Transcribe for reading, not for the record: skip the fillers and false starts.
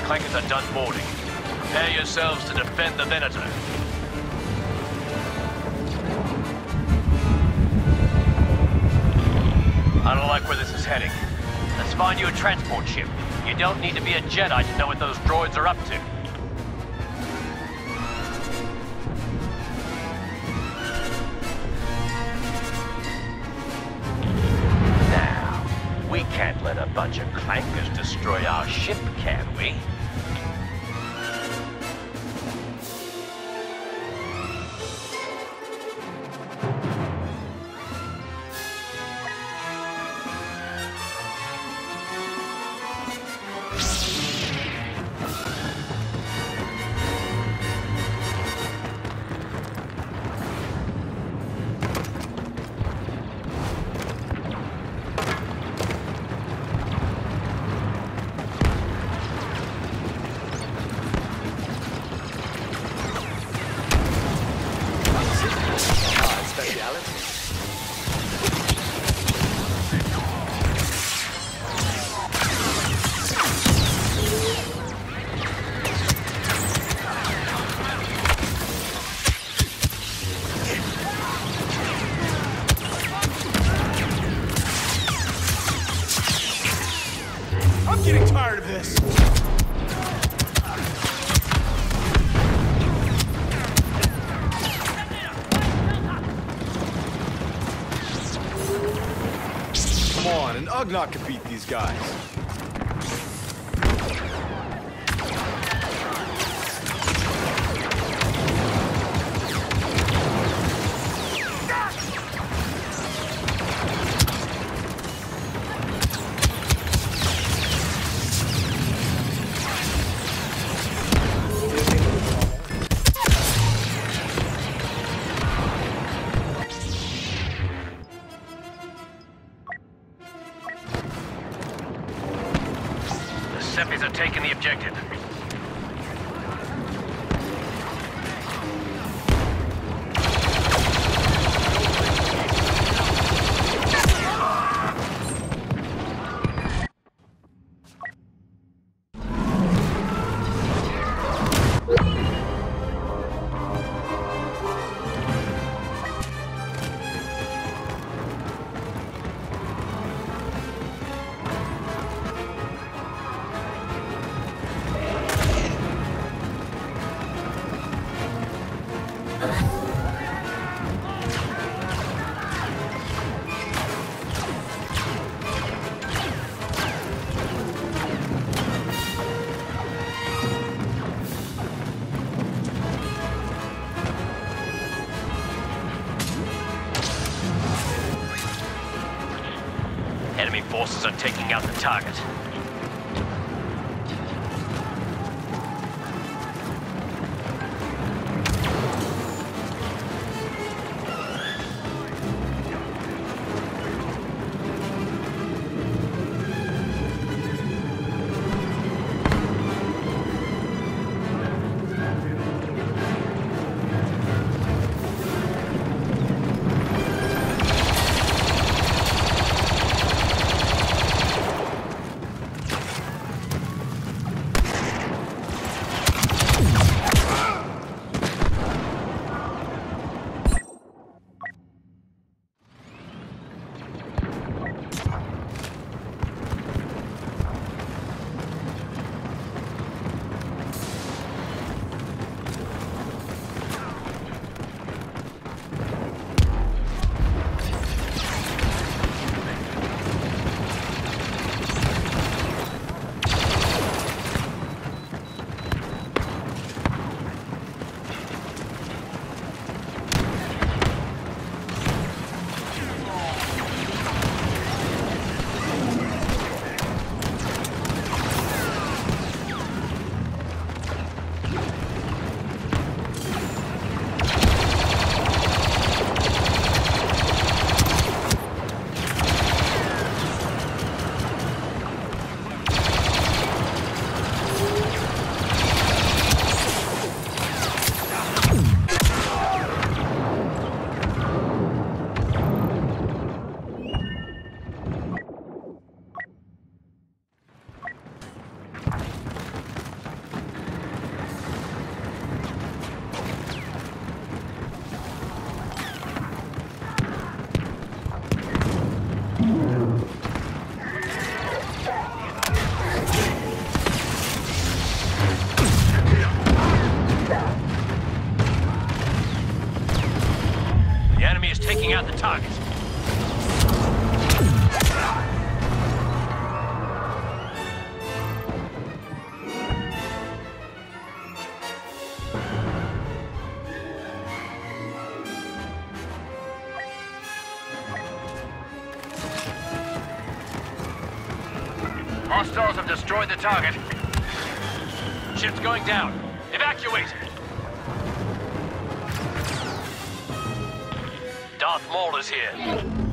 clankers are done boarding. Prepare yourselves to defend the Venator. I don't like where this is heading. Let's find you a transport ship. You don't need to be a Jedi to know what those droids are up to. Now, we can't let a bunch of clankers destroy our ship, can we? I'm getting tired of this. Come on, an Ugnaught could beat these guys. Seppies are taking the objective. Enemy forces are taking out the target. Hostiles have destroyed the target. Ship's going down. Evacuate! Darth Maul is here.